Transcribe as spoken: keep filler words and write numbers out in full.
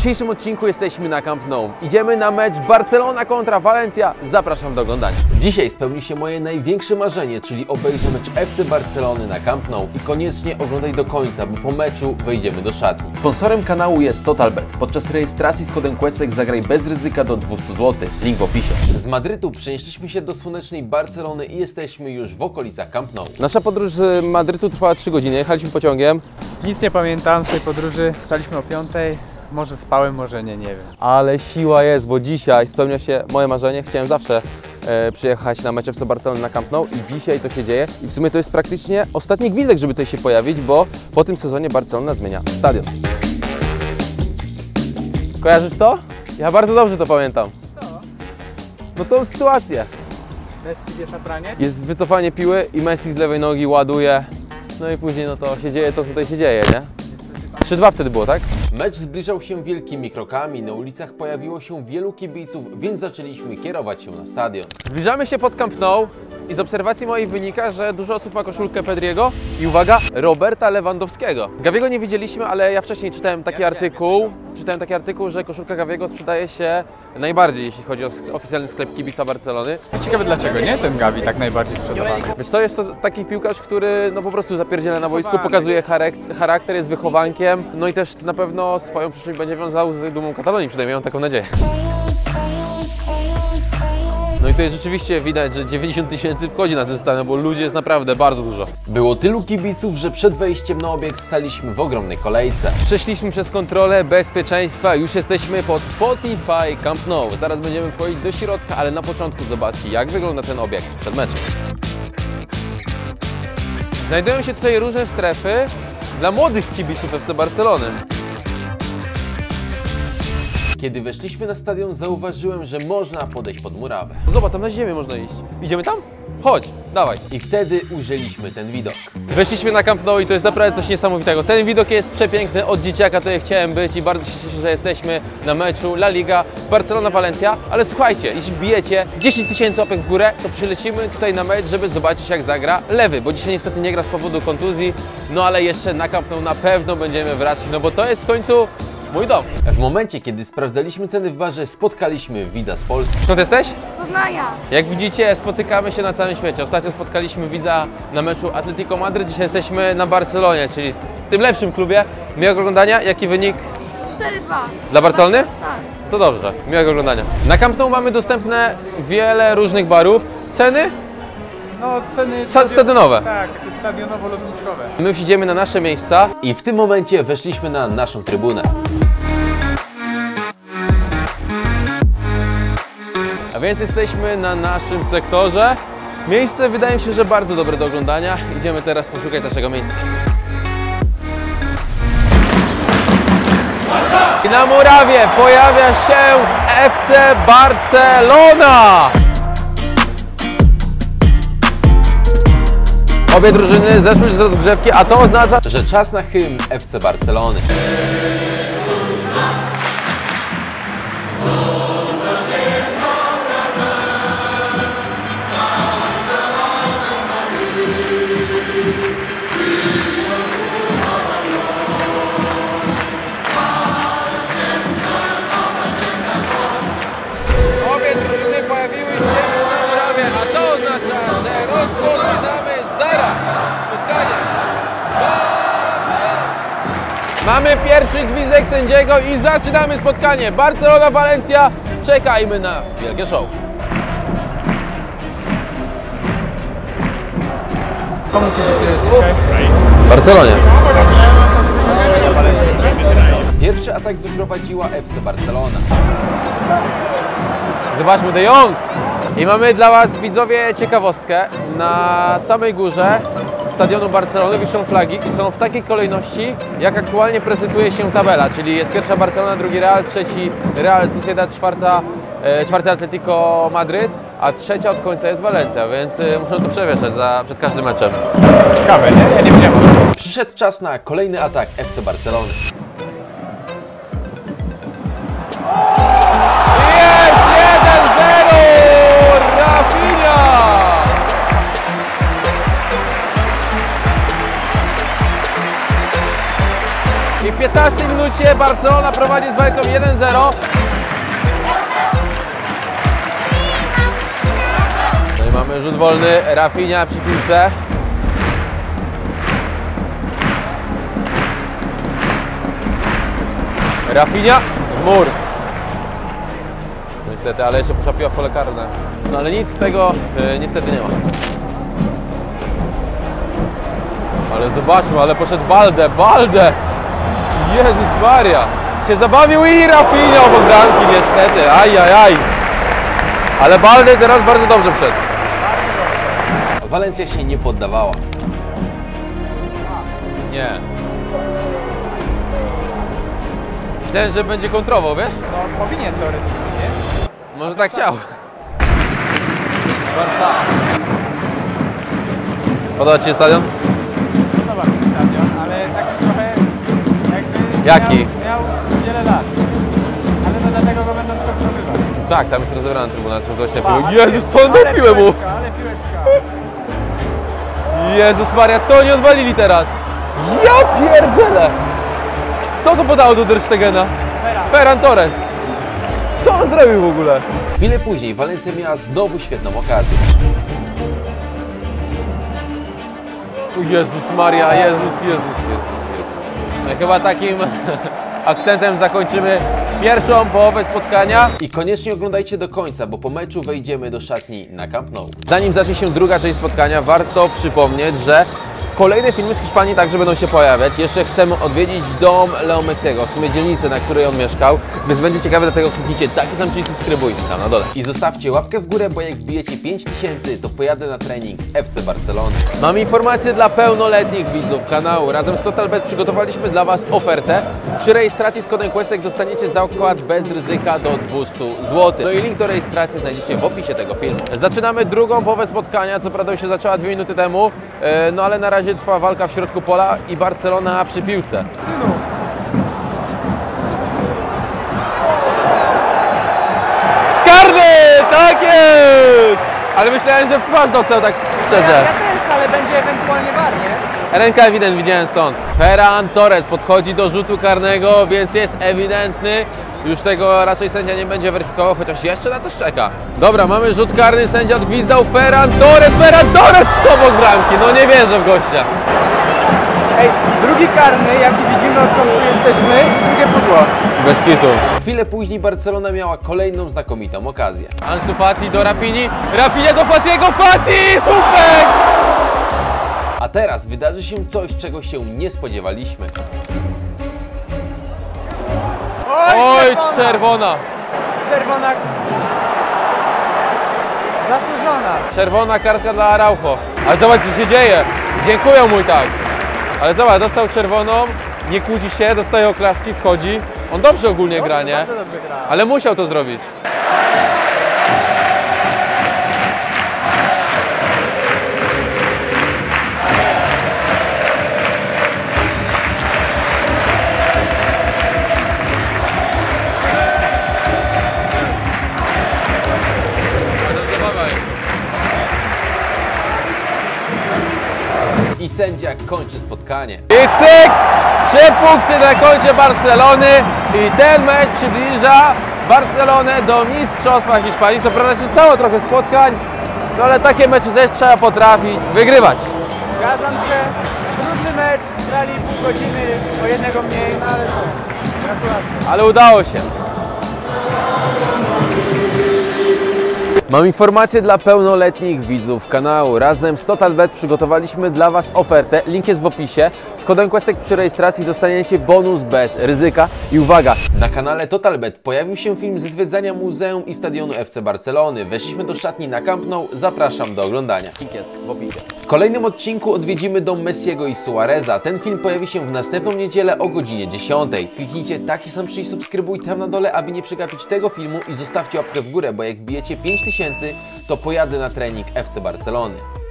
dzisiejszym odcinku jesteśmy na Camp Nou. Idziemy na mecz Barcelona kontra Valencia. Zapraszam do oglądania. Dzisiaj spełni się moje największe marzenie, czyli obejrzę mecz F C Barcelony na Camp Nou i koniecznie oglądaj do końca, bo po meczu wejdziemy do szatni. Sponsorem kanału jest Totalbet. Podczas rejestracji z kodem Questek zagraj bez ryzyka do dwieście złotych. Link w opisie. Z Madrytu przenieśliśmy się do słonecznej Barcelony i jesteśmy już w okolicach Camp Nou. Nasza podróż z Madrytu trwała trzy godziny. Jechaliśmy pociągiem. Nic nie pamiętam z tej podróży. Wstaliśmy o piątej. Może spałem, może nie, nie wiem. Ale siła jest, bo dzisiaj spełnia się moje marzenie. Chciałem zawsze e, przyjechać na mecz F C Barcelony na Camp Nou i dzisiaj to się dzieje. I w sumie to jest praktycznie ostatni gwizdek, żeby tutaj się pojawić, bo po tym sezonie Barcelona zmienia stadion. Kojarzysz to? Ja bardzo dobrze to pamiętam. Co? No tą sytuację. Messi wiesza pranie? Jest wycofanie piły i Messi z lewej nogi ładuje. No i później no to się dzieje to, co tutaj się dzieje, nie? trzy dwa wtedy było, tak? Mecz zbliżał się wielkimi krokami, na ulicach pojawiło się wielu kibiców, więc zaczęliśmy kierować się na stadion. Zbliżamy się pod Camp Nou i z obserwacji mojej wynika, że dużo osób ma koszulkę Pedriego i uwaga, Roberta Lewandowskiego. Gaviego nie widzieliśmy, ale ja wcześniej czytałem taki Ja artykuł, wiem, czytałem taki artykuł, że koszulka Gaviego sprzedaje się najbardziej, jeśli chodzi o oficjalny sklep kibica Barcelony. Ciekawe dlaczego, nie? Ten Gavi tak najbardziej sprzedawany. Wiesz co, jest to taki piłkarz, który no po prostu zapierdziela na boisku, pokazuje charakter, jest wychowankiem, no i też na pewno swoją przyszłość będzie wiązał z dumą Katalonii, przynajmniej mam taką nadzieję. No i tutaj rzeczywiście widać, że dziewięćdziesiąt tysięcy wchodzi na ten stadion, bo ludzi jest naprawdę bardzo dużo. Było tylu kibiców, że przed wejściem na obiekt staliśmy w ogromnej kolejce. Przeszliśmy przez kontrolę bezpieczeństwa, już jesteśmy pod Spotify Camp Nou. Zaraz będziemy wchodzić do środka, ale na początku zobaczcie, jak wygląda ten obiekt przed meczem. Znajdują się tutaj różne strefy dla młodych kibiców F C Barcelony. Kiedy weszliśmy na stadion, zauważyłem, że można podejść pod murawę. Zobacz, tam na ziemię można iść. Idziemy tam? Chodź, dawaj. I wtedy ujrzeliśmy ten widok. Weszliśmy na Camp Nou i to jest naprawdę coś niesamowitego. Ten widok jest przepiękny, od dzieciaka tutaj chciałem być i bardzo się cieszę, że jesteśmy na meczu La Liga Barcelona-Valencia. Ale słuchajcie, jeśli bijecie dziesięć tysięcy łapek w górę, to przylecimy tutaj na mecz, żeby zobaczyć, jak zagra Lewy, bo dzisiaj niestety nie gra z powodu kontuzji, no ale jeszcze na Camp Nou na pewno będziemy wracać, no bo to jest w końcu mój dom. W momencie, kiedy sprawdzaliśmy ceny w barze, spotkaliśmy widza z Polski. Skąd jesteś? Z Poznania. Jak widzicie, spotykamy się na całym świecie. Ostatnio spotkaliśmy widza na meczu Atletico Madryt, dzisiaj jesteśmy na Barcelonie, czyli w tym lepszym klubie. Miłego oglądania. Jaki wynik? cztery dwa. Dla Barcelony? Tak. To dobrze, miłego oglądania. Na Camp Nou mamy dostępne wiele różnych barów. Ceny? No ceny Stadion... stadionowe. Tak, takie stadionowo-lotniskowe. My już idziemy na nasze miejsca i w tym momencie weszliśmy na naszą trybunę. A więc jesteśmy na naszym sektorze. Miejsce wydaje mi się, że bardzo dobre do oglądania. Idziemy teraz poszukać naszego miejsca. I na murawie pojawia się F C Barcelona! Obie drużyny zeszły z rozgrzewki, a to oznacza, że czas na hymn F C Barcelony. Obie drużyny pojawiły się na murawie, a to oznacza, że rozpoczynamy zaraz spotkanie. Mamy pierwszy gwizdek sędziego i zaczynamy spotkanie. Barcelona-Valencia. Czekajmy na wielkie show. Komu kibicujesz dzisiaj? Barcelonie. Pierwszy atak wyprowadziła F C Barcelona. Zobaczmy, De Jong! I mamy dla Was, widzowie, ciekawostkę. Na samej górze stadionu Barcelony wiszą flagi i są w takiej kolejności, jak aktualnie prezentuje się tabela, czyli jest pierwsza Barcelona, drugi Real, trzeci Real Sociedad, czwarta, e, czwarty Atletico Madryt, a trzecia od końca jest Valencia, więc e, muszę to przewieszać za, przed każdym meczem. Ciekawe, nie? Ja nie wiedziałem. Przyszedł czas na kolejny atak F C Barcelony. Jest jeden zero! Rafinha! I w piętnastej minucie Barcelona prowadzi z są jeden zero. No i mamy rzut wolny, Rafinha przy piłce. Rafinha w mur. No niestety, ale jeszcze poszła w pole karne. No ale nic z tego yy, niestety nie ma. Ale zobaczmy, ale poszedł Balde, Balde! Jezus Maria! Się zabawił i Rafinha obok bramki niestety, ajajaj! Ale Balde teraz bardzo dobrze wszedł. Walencja się nie poddawała. Nie. Myślałem, że będzie kontrował, wiesz? No powinien teoretycznie, nie? Może tak chciał. Podoba Ci się stadion? Podoba mi się stadion, ale taki trochę jakby Jaki? Miał, miał wiele lat. Ale to dlatego go będą przeprowadzać. Tak, tam jest rozebrana trybuna, są właśnie Pa, ale Jezus, co on ale dopiły mu? piłeczka, ale piłeczka. Jezus Maria, co oni odwalili teraz? Ja pierdzielę! Kto to podał do Der Stegena? Ferran. Ferran Torres. Co on zrobił w ogóle? Chwilę później Walencja miała znowu świetną okazję. O Jezus Maria, Jezus, Jezus, Jezus, Jezus. No i chyba takim akcentem zakończymy pierwszą połowę spotkania. I koniecznie oglądajcie do końca, bo po meczu wejdziemy do szatni na Camp Nou. Zanim zacznie się druga część spotkania, warto przypomnieć, że kolejne filmy z Hiszpanii także będą się pojawiać. Jeszcze chcemy odwiedzić dom Leo Messiego, w sumie dzielnicę, na której on mieszkał. Więc będzie ciekawe, dlatego kliknijcie taki sam, czyli subskrybujcie tam na dole. I zostawcie łapkę w górę, bo jak wbijecie pięć tysięcy, to pojadę na trening F C Barcelony. Mam informację dla pełnoletnich widzów kanału. Razem z TotalBet przygotowaliśmy dla Was ofertę. Przy rejestracji z kodem Questek dostaniecie zakład bez ryzyka do dwieście złotych. No i link do rejestracji znajdziecie w opisie tego filmu. Zaczynamy drugą połowę spotkania, co prawda już się zaczęła dwie minuty temu, no ale na razie trwa walka w środku pola i Barcelona przy piłce. Karny! Tak jest! Ale myślałem, że w twarz dostał, tak szczerze. Ja, ja też, ale będzie ewentualnie war, nie? Ręka ewident widziałem stąd. Ferran Torres podchodzi do rzutu karnego, więc jest ewidentny. Już tego raczej sędzia nie będzie weryfikował, chociaż jeszcze na coś czeka. Dobra, mamy rzut karny, sędzia odgwizdał. Ferran Torres, Ferran Torres obok bramki. No nie wierzę w gościa. Ej, drugi karny, jaki widzimy odkąd tu jesteśmy, drugie pudło. Bez kitu. Chwilę później Barcelona miała kolejną znakomitą okazję. Ansu Fati do Rafini, Rafinha do Fatiego, Fati! Super! A teraz wydarzy się coś, czego się nie spodziewaliśmy. Oj, czerwona! Czerwona, Czerwona. Zasłużona. czerwona kartka dla Araujo. Ale zobacz, co się dzieje. Dziękuję mu i tak. Ale zobacz, dostał czerwoną, nie kłóci się, dostaje oklaski, schodzi. On dobrze ogólnie gra, nie? Bardzo dobrze gra. Ale musiał to zrobić. I sędzia kończy spotkanie. I cyk! Trzy punkty na koncie Barcelony i ten mecz przybliża Barcelonę do mistrzostwa Hiszpanii. Co prawda się stało trochę spotkań, no ale takie mecze też trzeba potrafić wygrywać. Zgadzam się. Trudny mecz, grali pół godziny, o jednego mniej, no ale co? Gratulacje. Ale udało się. Mam informację dla pełnoletnich widzów kanału. Razem z TotalBet przygotowaliśmy dla Was ofertę. Link jest w opisie. Z kodem Questek przy rejestracji dostaniecie bonus bez ryzyka. I uwaga! Na kanale TotalBet pojawił się film ze zwiedzania muzeum i stadionu F C Barcelony. Weszliśmy do szatni na Camp Nou. Zapraszam do oglądania. Link jest w opisie. W kolejnym odcinku odwiedzimy dom Messiego i Suareza. Ten film pojawi się w następną niedzielę o godzinie dziesiątej. Kliknijcie taki sam przycisk subskrybuj tam na dole, aby nie przegapić tego filmu i zostawcie łapkę w górę, bo jak wbijecie pięć tysięcy, to pojadę na trening F C Barcelony.